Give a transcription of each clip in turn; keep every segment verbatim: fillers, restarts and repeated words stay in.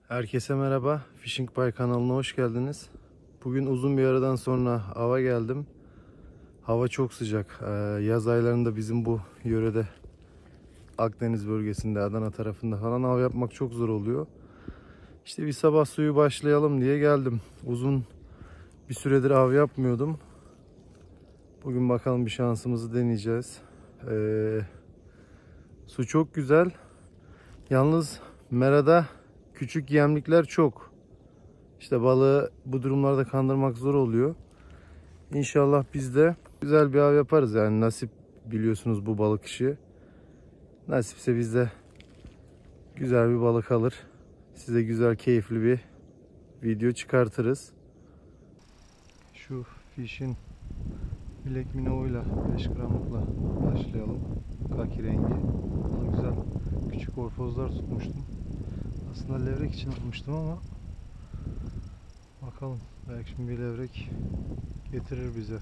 Herkese merhaba. Fishing Pie kanalına hoş geldiniz. Bugün uzun bir aradan sonra ava geldim. Hava çok sıcak. Ee, yaz aylarında bizim bu yörede Akdeniz bölgesinde, Adana tarafında falan av yapmak çok zor oluyor. İşte bir sabah suyu başlayalım diye geldim. Uzun bir süredir av yapmıyordum. Bugün bakalım bir şansımızı deneyeceğiz. Ee, su çok güzel. Yalnız merada küçük yemlikler çok. İşte balığı bu durumlarda kandırmak zor oluyor. İnşallah biz de güzel bir av yaparız, yani nasip, biliyorsunuz bu balık işi. Nasipse biz de güzel bir balık alır. Size güzel, keyifli bir video çıkartırız. Şu fişin bilek minovuyla beş gramlıkla başlayalım. Kaki rengi. Bana güzel küçük orfozlar tutmuştum. Aslında levrek için almıştım ama bakalım, belki şimdi bir levrek getirir bize.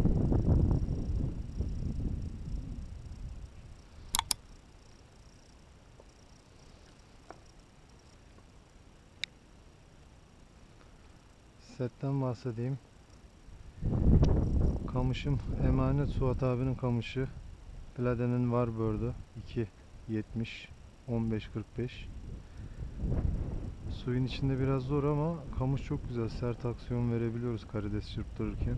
Setten bahsedeyim. Kamışım emanet Suat abinin kamışı. Pladen'in Warbird'ü iki yetmiş on beş kırk beş. Suyun içinde biraz zor ama kamış çok güzel. Sert aksiyon verebiliyoruz karides çırptırırken.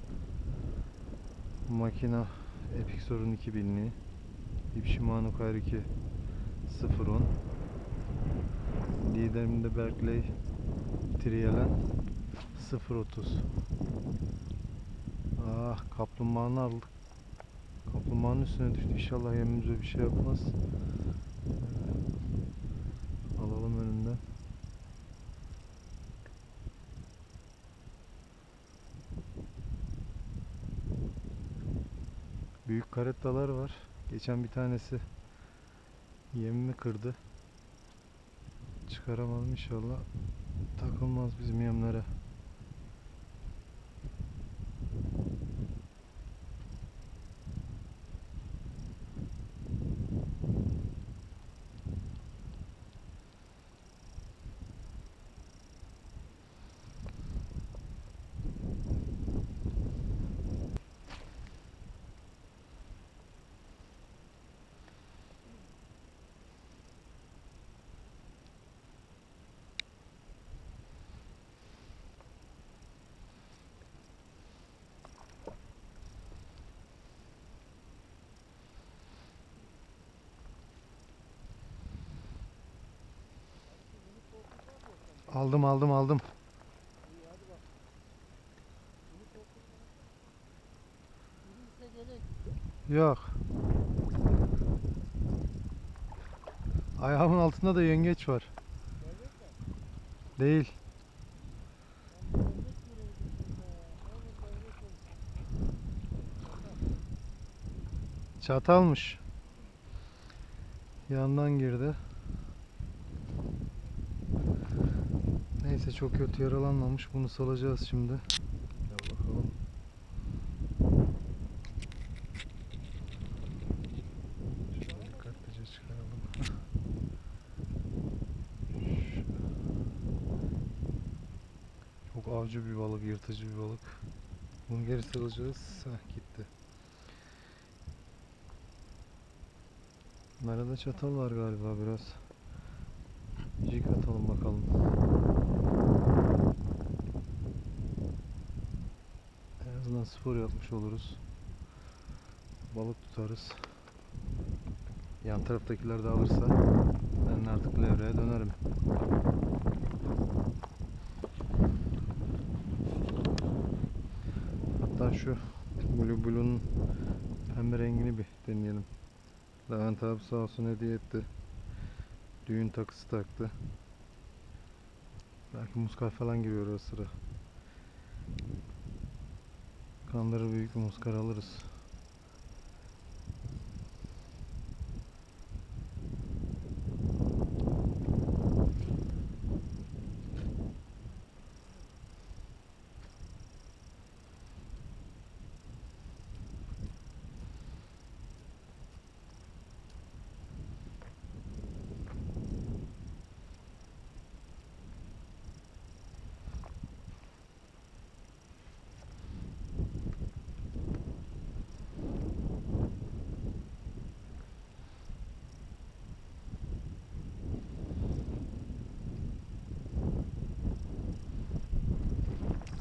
Makina Epixor'un iki binliği. İp Shimano K R iki sıfır on. Liderimde Berkley Trialen sıfır otuz. Ah, kaplumbağanı aldık. Kaplumbağanın üstüne düştü. İnşallah yemimize bir şey yapmaz. Alalım önünden. Büyük karettalar var. Geçen bir tanesi yemimi kırdı. Çıkaramadım, inşallah takılmaz bizim yemlere. Aldım aldım aldım. Yok. Ayağımın altında da yengeç var. Değil. Çatalmış. Yandan girdi. Neyse, çok kötü yaralanmamış. Bunu salacağız şimdi. Gel bakalım. Şöyle dikkatlice çıkaralım. Çok avcı bir balık, yırtıcı bir balık. Bunu geri salacağız. Heh, gitti. Merada çatal var galiba biraz. Jig atalım bakalım. En azından spor yapmış oluruz. Balık tutarız. Yan taraftakiler de alırsa ben artık levreye dönerim. Hatta şu Blue Blue'nun pembe rengini bir deneyelim. Levent abi sağ olsun hediye etti. Düğün takısı taktı. Belki muskar falan giriyor o sıra. Kandırır, büyük bir muskar alırız.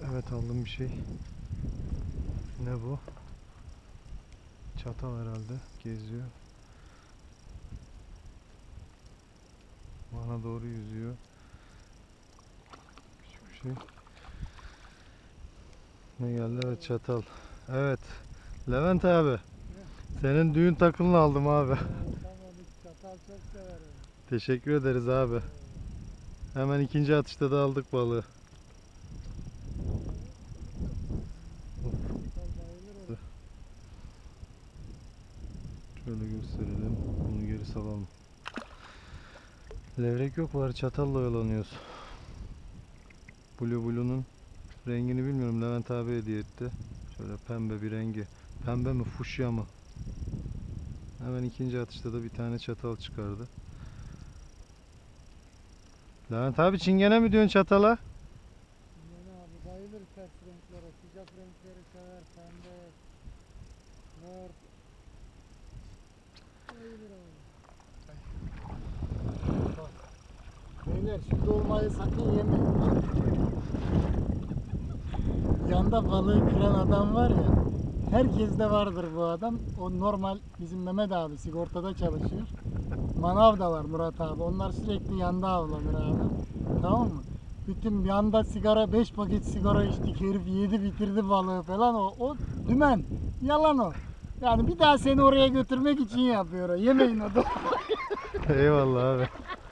Evet, aldım bir şey. Ne bu? Çatal herhalde. Geziyor. Bana doğru yüzüyor. Küçük bir şey. Ne geldi? Evet, çatal. Evet. Levent abi. Senin düğün takımını aldım abi. Çatal çok severim. Teşekkür ederiz abi. Hemen ikinci atışta da aldık balığı. Şöyle gösterelim. Bunu geri salalım. Levrek yok, var çatalla oyalanıyoruz. Blue Blue'nun rengini bilmiyorum. Levent abi hediye etti. Şöyle pembe bir rengi. Pembe mi, fuşya mı? Hemen ikinci atışta da bir tane çatal çıkardı. Levent abi, çingene mi diyorsun çatala? Yani abi bayılır ters renklere, sıcak renkleri sever, pembe, mor. Bayılır abi. Bak. Beyler, şu dolmayı sakın yemeyin. Yanda balığı kıran adam var ya, herkeste vardır bu adam. O normal, bizim Mehmet abi sigortada çalışıyor. Manav da var Murat abi. Onlar sürekli yanda avlanır abi. Tamam mı? Bütün yanda sigara, beş paket sigara içtik. Herif yedi bitirdi balığı falan. O, o dümen. Yalan o. Yani bir daha seni oraya götürmek için yapıyor o. Yemeyin o da. Eyvallah abi.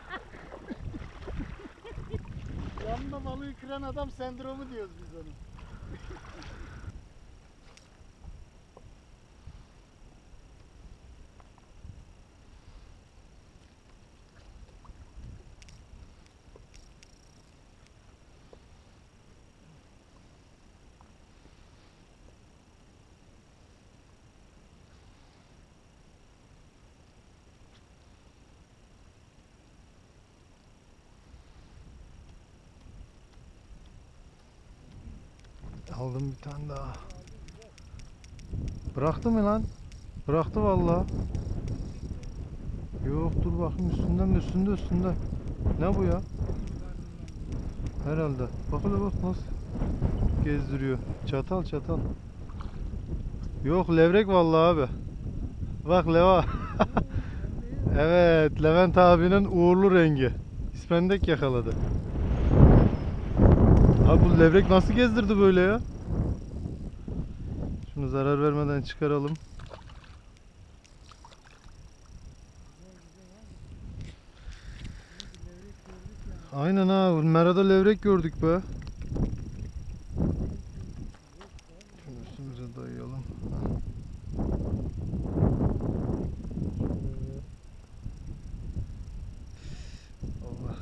Yanında balığı kıran adam sendromu diyoruz biz onu. Aldım bir tane daha. Bıraktı mı lan? Bıraktı vallahi. Yok, dur bakayım, üstünden mi, üstünde üstünde. Ne bu ya? Herhalde. Bak hele, bak nasıl gezdiriyor. Çatal çatal. Yok, levrek vallahi abi. Bak leva. Evet, Levent abinin uğurlu rengi. İspendek yakaladı. Abi bu levrek nasıl gezdirdi böyle ya? Şunu zarar vermeden çıkaralım. Aynen ha, merada levrek gördük be. Şunu üstümüze dayayalım. Allah.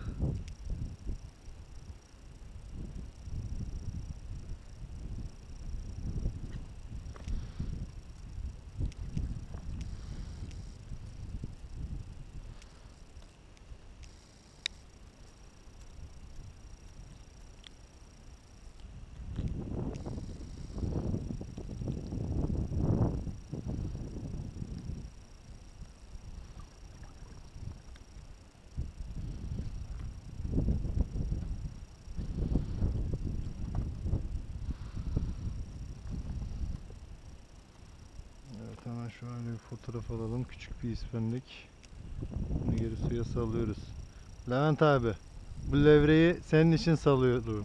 Evet, hemen şöyle bir fotoğraf alalım. Küçük bir ispendik. Bunu geri suya salıyoruz. Levent abi, bu levreyi senin için salıyorum.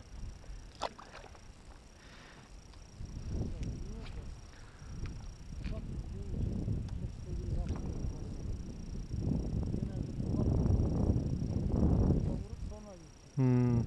Hmm.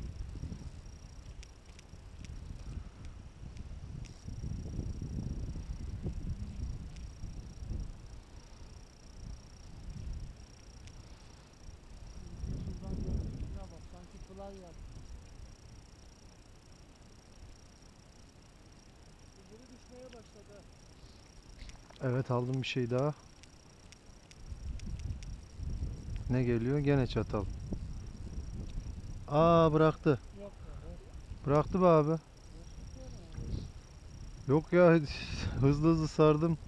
Evet, aldım bir şey daha. Ne geliyor? Gene çatal. Aa, bıraktı. Bıraktı be abi. Yok ya, hızlı hızlı sardım.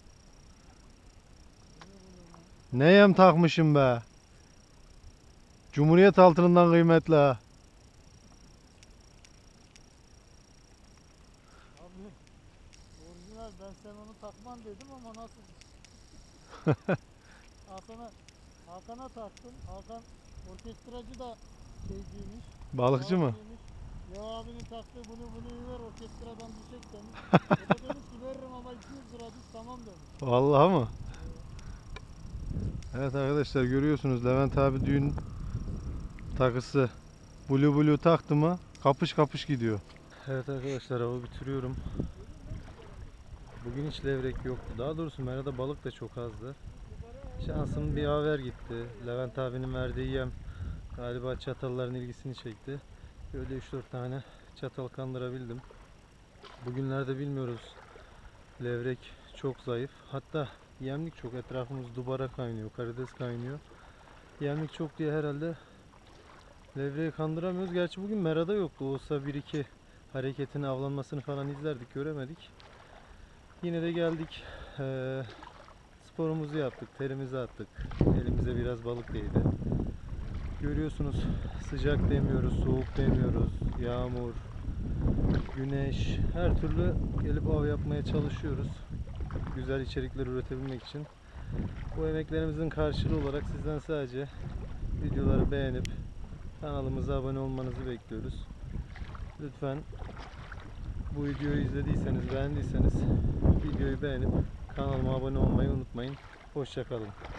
Ne yem takmışım be. Cumhuriyet altınından kıymetli ha. Abi orijinal, ben sen onu takman dedim ama nasıl? Hakan'a Hakan'a taktım. Hakan orkestracı da şeyciymiş. Balıkçı mı? Balıkçıymış. Ya abinin taktığı bunu bunu ver orkestradan düşecek demiş. O da demiş ki veririm ama iki yüz lira düş, tamam demiş. Vallahi mı? Evet arkadaşlar, görüyorsunuz Levent abi düğün takısı Blue Blue taktı mı kapış kapış gidiyor. Evet arkadaşlar, avı bitiriyorum. Bugün hiç levrek yoktu. Daha doğrusu merada balık da çok azdı. Şansım bir haber gitti. Levent abinin verdiği yem galiba çatalların ilgisini çekti. Böyle üç dört tane çatal kandırabildim. Bugünlerde bilmiyoruz. Levrek çok zayıf. Hatta yemlik çok. Etrafımız dubara kaynıyor, karides kaynıyor. Yemlik çok diye herhalde levreyi kandıramıyoruz. Gerçi bugün merada yoktu. Olsa bir iki hareketini, avlanmasını falan izlerdik, göremedik. Yine de geldik. Ee, sporumuzu yaptık, terimizi attık. Elimize biraz balık değdi. Görüyorsunuz, sıcak demiyoruz, soğuk demiyoruz. Yağmur, güneş, her türlü gelip av yapmaya çalışıyoruz. Güzel içerikler üretebilmek için. Bu emeklerimizin karşılığı olarak sizden sadece videoları beğenip kanalımıza abone olmanızı bekliyoruz. Lütfen bu videoyu izlediyseniz, beğendiyseniz videoyu beğenip kanalıma abone olmayı unutmayın. Hoşça kalın.